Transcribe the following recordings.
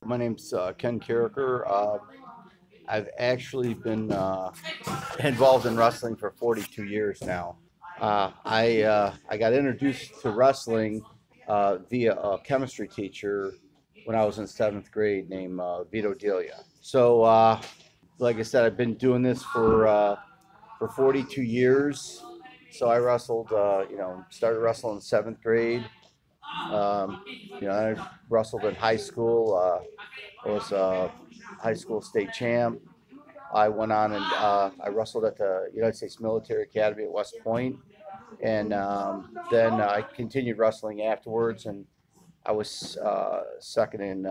My name's Ken Kaercher. I've actually been involved in wrestling for 42 years now. I got introduced to wrestling via a chemistry teacher when I was in 7th grade named Vito Delia. So, like I said, I've been doing this for 42 years. So I wrestled, started wrestling in 7th grade. I wrestled in high school. I was a high school state champ. I went on and I wrestled at the United States Military Academy at West Point, and then I continued wrestling afterwards. And I was second in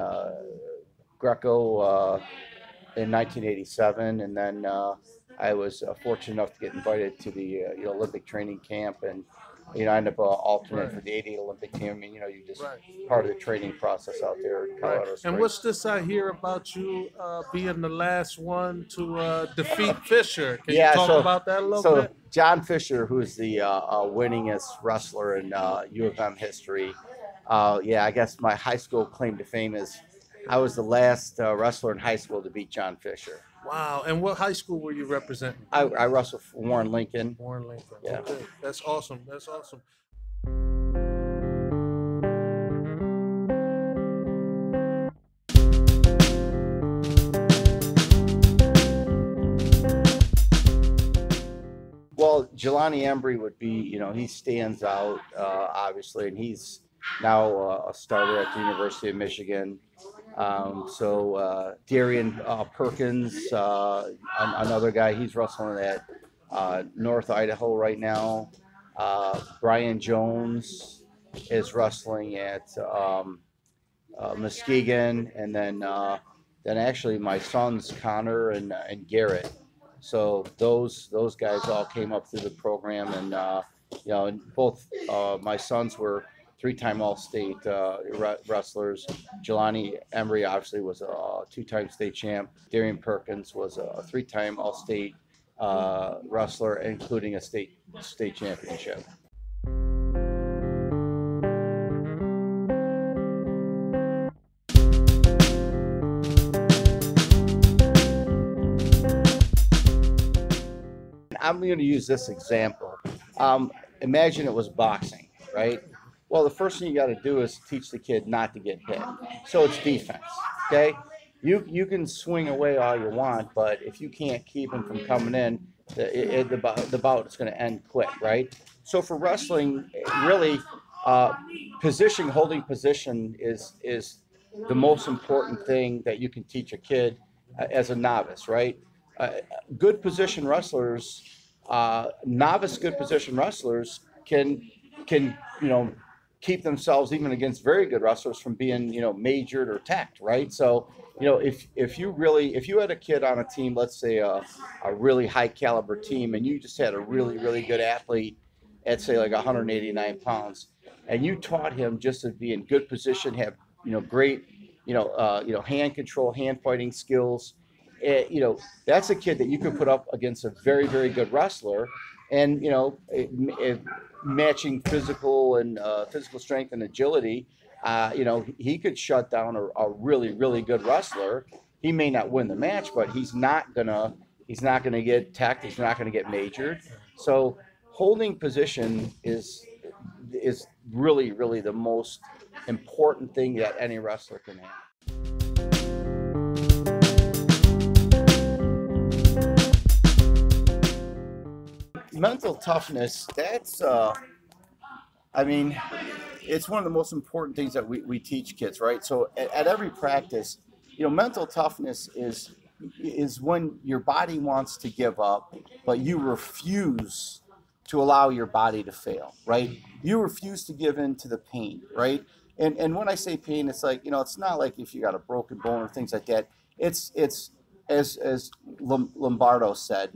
Greco in 1987, and then I was fortunate enough to get invited to the Olympic training camp, and I ended up alternate for the '88 Olympic team. I mean, you just part of the training process out there in Colorado Springs. And what's this I hear about you being the last one to defeat Fisher? Can you talk about that a little bit? John Fisher, who's the winningest wrestler in U of M history. I guess my high school claim to fame is I was the last wrestler in high school to beat John Fisher. Wow. And what high school were you representing? I wrestled for Warren Lincoln. Warren Lincoln. Yeah. Okay. That's awesome. That's awesome. Well, Jelani Embry would be, he stands out, obviously, and he's now a starter at the University of Michigan. Darian Perkins, another guy, he's wrestling at North Idaho right now. Brian Jones is wrestling at Muskegon, and then actually my sons Connor and Garrett. So those guys all came up through the program, and both my sons were three-time All-State wrestlers. Jelani Embry obviously was a two-time state champ. Darian Perkins was a three-time All-State wrestler, including a state championship. I'm going to use this example. Imagine it was boxing, right? Well, the first thing you got to do is teach the kid not to get hit. So it's defense, okay? You can swing away all you want, but if you can't keep him from coming in, the bout is going to end quick, right? So for wrestling, really, holding position is the most important thing that you can teach a kid as a novice, right? Good position wrestlers, novice good position wrestlers can keep themselves even against very good wrestlers from being majored or teched, right? So if you had a kid on a team, let's say a really high caliber team, and you just had a really good athlete at say like 189 pounds, and you taught him just to be in good position, have great hand control, hand fighting skills. That's a kid that you could put up against a very good wrestler, and matching physical strength and agility. He could shut down a really good wrestler. He may not win the match, but he's not gonna get teched. He's not gonna get majored. So holding position is really the most important thing that any wrestler can have. Mental toughness, that's it's one of the most important things that we teach kids, right? So at every practice, mental toughness is when your body wants to give up, but you refuse to allow your body to fail, right? You refuse to give in to the pain, right? And when I say pain, it's like, it's not like if you got a broken bone or things like that. It's as Lombardo said,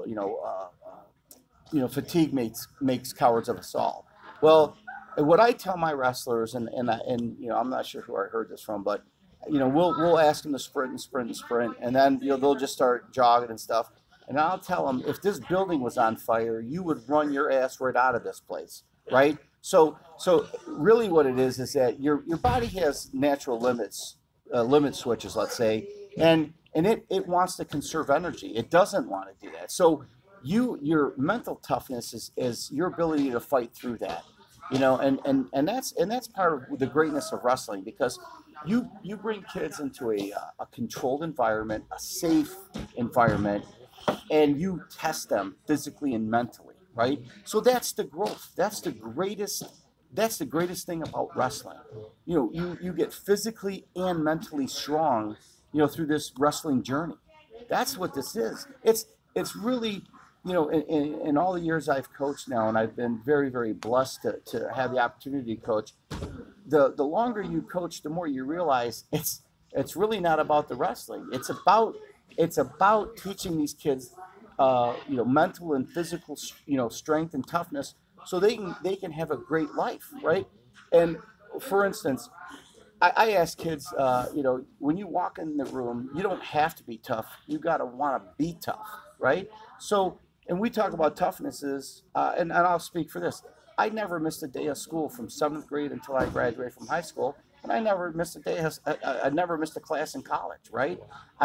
fatigue makes cowards of us all. Well, what I tell my wrestlers, and I'm not sure who I heard this from, but we'll ask them to sprint, and then they'll just start jogging and stuff, and I'll tell them, if this building was on fire, you would run your ass right out of this place, right? So really, what it is that your body has natural limits limit switches, let's say, and it wants to conserve energy. It doesn't want to do that. So your mental toughness is your ability to fight through that, and that's part of the greatness of wrestling, because you bring kids into a controlled environment, a safe environment, and you test them physically and mentally, right? So that's the growth. That's the greatest thing about wrestling. You get physically and mentally strong, through this wrestling journey. That's what this is. It's really, in all the years I've coached now, and I've been very, very blessed to have the opportunity to coach. The longer you coach, the more you realize it's really not about the wrestling. It's about teaching these kids, mental and physical, strength and toughness, so they can have a great life, right? And for instance, I ask kids, when you walk in the room, you don't have to be tough. You got to want to be tough, right? So, and we talk about toughnesses, and I'll speak for this. I never missed a day of school from 7th grade until I graduated from high school, and I never missed a day. I never missed a class in college, right?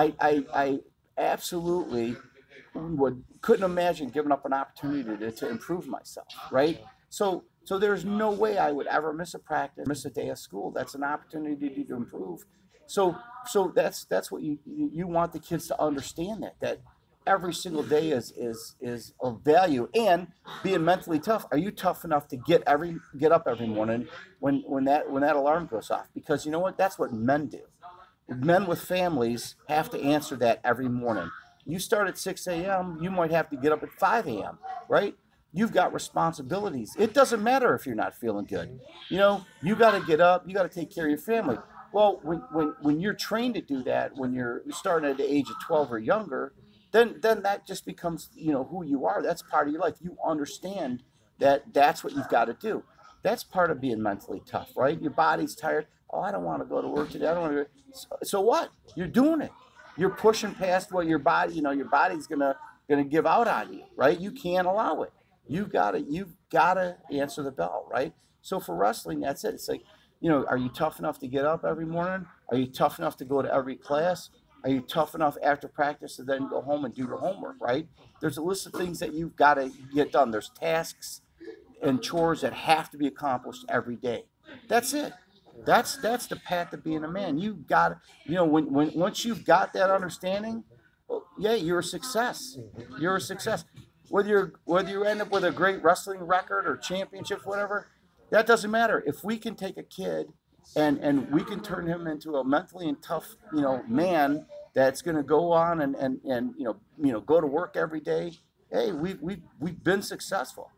I absolutely couldn't imagine giving up an opportunity to improve myself, right? So there's no way I would ever miss a practice, miss a day of school. That's an opportunity to improve. So that's what you want the kids to understand, that every single day is of value. And being mentally tough, are you tough enough to get up every morning when that alarm goes off? Because you know what? That's what men do. Men with families have to answer that every morning. You start at 6 a.m., you might have to get up at 5 a.m., right? You've got responsibilities. It doesn't matter if you're not feeling good. You got to get up, you got to take care of your family. Well, when you're trained to do that, when you're starting at the age of 12 or younger, then that just becomes, who you are. That's part of your life. You understand that that's what you've got to do. That's part of being mentally tough, right? Your body's tired. Oh, I don't want to go to work today. I don't want to. So what? You're doing it. You're pushing past what your body's gonna give out on you, right? You can't allow it. You've gotta answer the bell, right? So for wrestling, that's it. It's like, are you tough enough to get up every morning? Are you tough enough to go to every class? Are you tough enough after practice to then go home and do your homework, right? There's a list of things that you've got to get done. There's tasks and chores that have to be accomplished every day. That's it. That's the path to being a man. You've got, once you've got that understanding, well, yeah, you're a success. You're a success. Whether you end up with a great wrestling record or championships, whatever, that doesn't matter. If we can take a kid and we can turn him into a mentally and tough, man that's going to go on and go to work every day, hey, we've been successful.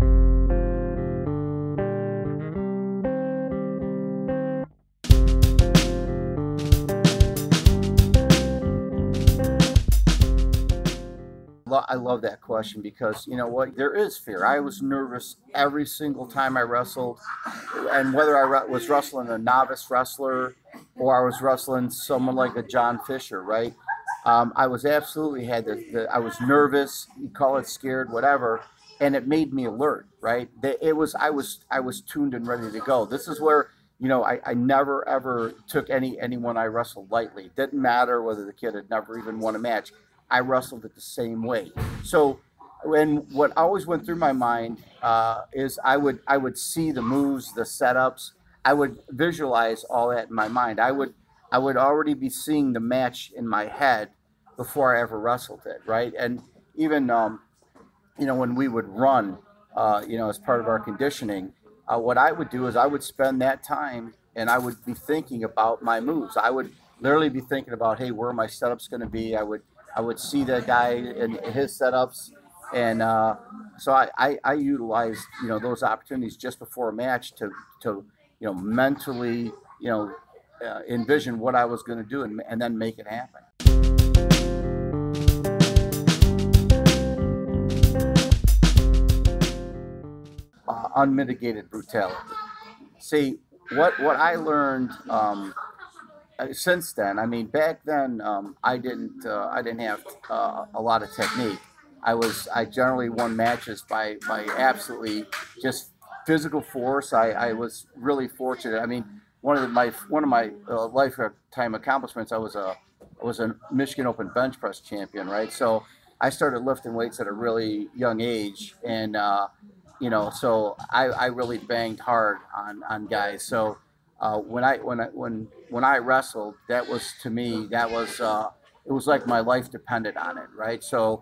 I love that question, because you know what? There is fear. I was nervous every single time I wrestled, and whether I was wrestling a novice wrestler or I was wrestling someone like a John Fisher, right? I was absolutely I was nervous. You call it scared, whatever, and it made me alert, right? I was tuned and ready to go. This is where I never ever took anyone I wrestled lightly. It didn't matter whether the kid had never even won a match. I wrestled it the same way. So what always went through my mind is I would see the moves, the setups. I would visualize all that in my mind. I would already be seeing the match in my head before I ever wrestled it, right? And even when we would run, as part of our conditioning, what I would do is I would spend that time and I would be thinking about my moves. I would literally be thinking about, hey, where are my setups going to be? I would see that guy and his setups, and so I utilized those opportunities just before a match to mentally envision what I was going to do and then make it happen. Unmitigated brutality. See, what I learned since then, I mean, back then I didn't have a lot of technique. I generally won matches by absolutely just physical force. I was really fortunate. I mean, one of my lifetime accomplishments. I was a Michigan Open bench press champion, right? So I started lifting weights at a really young age, and so I really banged hard on guys. So when I wrestled, that was, to me, it was like my life depended on it, right?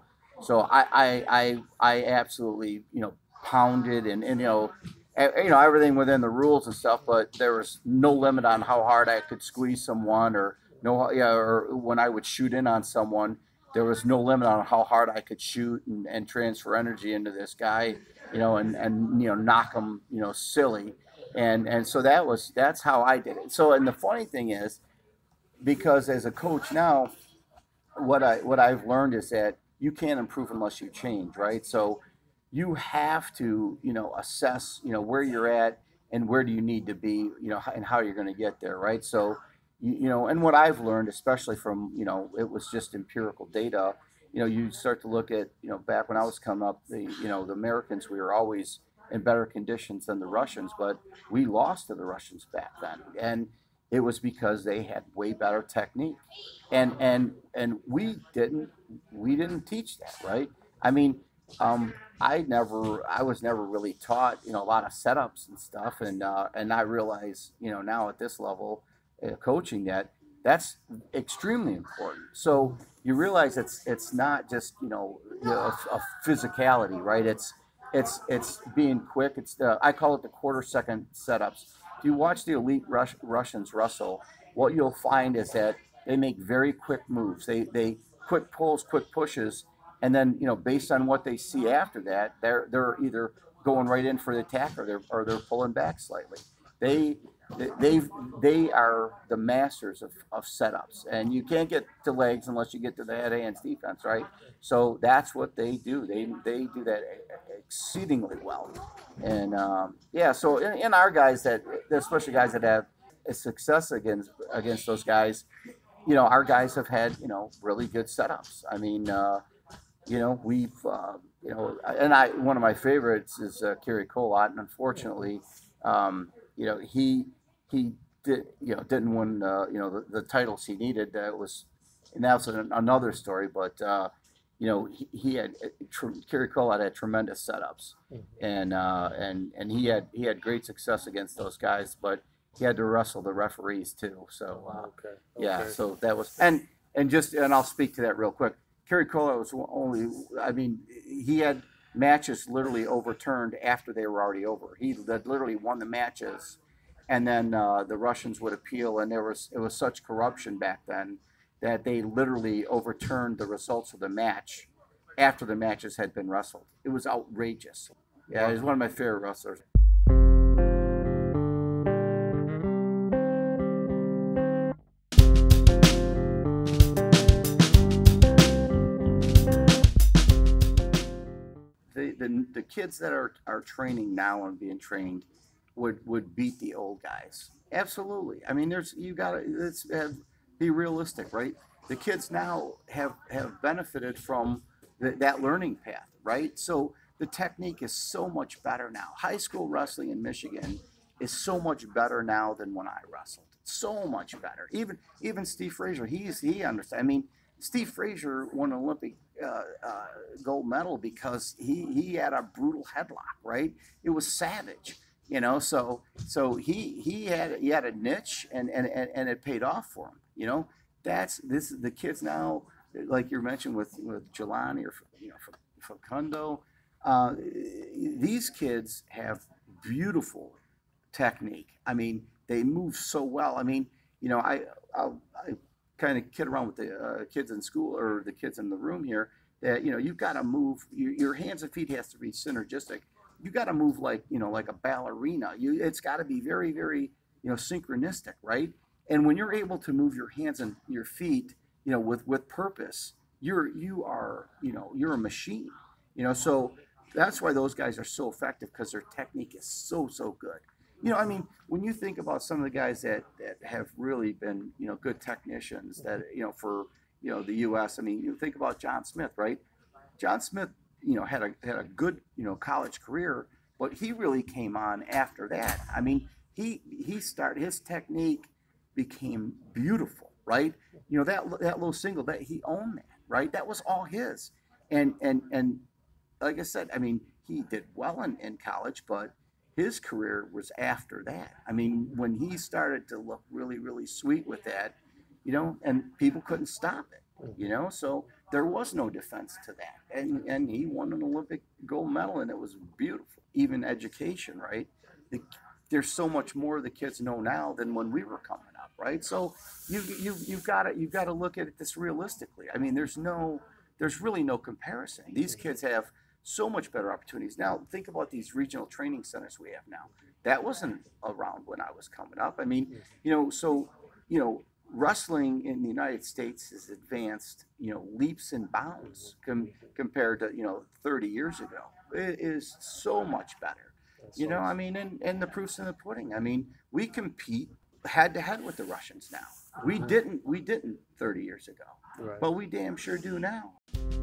So I absolutely pounded and everything within the rules and stuff, but there was no limit on how hard I could squeeze someone, or or when I would shoot in on someone, there was no limit on how hard I could shoot and transfer energy into this guy, and knock him, silly, and so that's how I did it. So, and the funny thing is, because as a coach now, what I've learned is that you can't improve unless you change, right? So you have to, assess, where you're at and where do you need to be, and how you're going to get there, right? So, and what I've learned, especially from, it was just empirical data, you start to look at, back when I was coming up, the Americans, we were always in better conditions than the Russians, but we lost to the Russians back then. And it was because they had way better technique. And we didn't teach that, right? I mean, I was never really taught, a lot of setups and stuff, and I realize, now at this level, coaching, that's extremely important. So you realize it's not just a physicality, right? It's being quick. I call it the quarter-second setups. If you watch the elite Russians wrestle, what you'll find is that they make very quick moves. They quick pulls, quick pushes, and then based on what they see after that, they're either going right in for the attack, or they're pulling back slightly. They are the masters of setups, and you can't get to legs unless you get to the head hands defense, right? So that's what they do. They do that exceedingly well, and So in our guys, especially guys that have a success against those guys, our guys have had really good setups. I mean, we've and one of my favorites is Kerry Colott, and unfortunately, he didn't win the titles he needed. And that's another story. But Kerry Colott had tremendous setups, and he had great success against those guys. But he had to wrestle the referees too. So yeah, so that was and I'll speak to that real quick. Kerry Colott was only, he had matches literally overturned after they were already over. He literally won the matches, and then the Russians would appeal, and it was such corruption back then that they literally overturned the results of the match after the matches had been wrestled. It was outrageous. Yeah, he's one of my favorite wrestlers. The kids that are training now and being trained would beat the old guys. Absolutely. I mean, be realistic, right? The kids now have benefited from that learning path, right? So the technique is so much better now. High school wrestling in Michigan is so much better now than when I wrestled. So much better. Even Steve Frazier, he understands. I mean, Steve Frazier won an Olympic gold medal because he had a brutal headlock, right? It was savage, So he had a niche, and it paid off for him, This is the kids now, like you mentioned with Jelani or Facundo. These kids have beautiful technique. I mean, they move so well. I mean, I kind of kid around with the kids in school, or the kids in the room here, that you've got to move, your hands and feet has to be synergistic. You got to move like a ballerina. It's got to be very, very synchronistic, right? And when you're able to move your hands and your feet with purpose, you're a machine. So that's why those guys are so effective, because their technique is so good. When you think about some of the guys that have really been, good technicians that, for, the U.S., you think about John Smith, right? John Smith, had a good, college career, but he really came on after that. his technique became beautiful, right? You know, that little single, that he owned that, right? That was all his. And like I said, I mean, he did well in college, but his career was after that. I mean, when he started to look really, really sweet with that, you know, and people couldn't stop it, you know, so there was no defense to that. And he won an Olympic gold medal, and it was beautiful. Even education, right? There's so much more the kids know now than when we were coming up, right? So you've got to look at this realistically. I mean, there's really no comparison. These kids have so much better opportunities. Now, think about these regional training centers we have now. That wasn't around when I was coming up. I mean, you know, so, you know, wrestling in the United States has advanced, you know, leaps and bounds compared to, you know, 30 years ago. It is so much better. You know, I mean, and the proof's in the pudding. I mean, we compete head to head with the Russians now. We didn't 30 years ago, right. But we damn sure do now.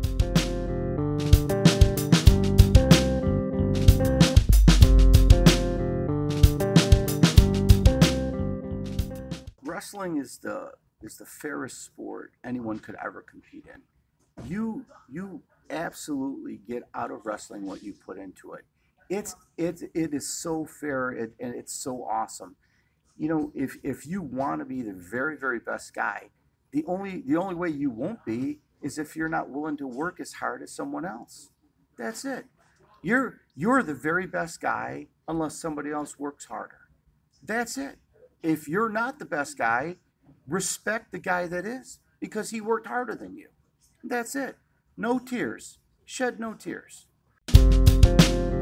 Wrestling is the fairest sport anyone could ever compete in. You absolutely get out of wrestling what you put into it. It is so fair, and it's so awesome. You know, if you want to be the very, very best guy, the only way you won't be is if you're not willing to work as hard as someone else. That's it. You're the very best guy unless somebody else works harder. That's it. If you're not the best guy, respect the guy that is, because he worked harder than you. That's it. No tears. Shed no tears.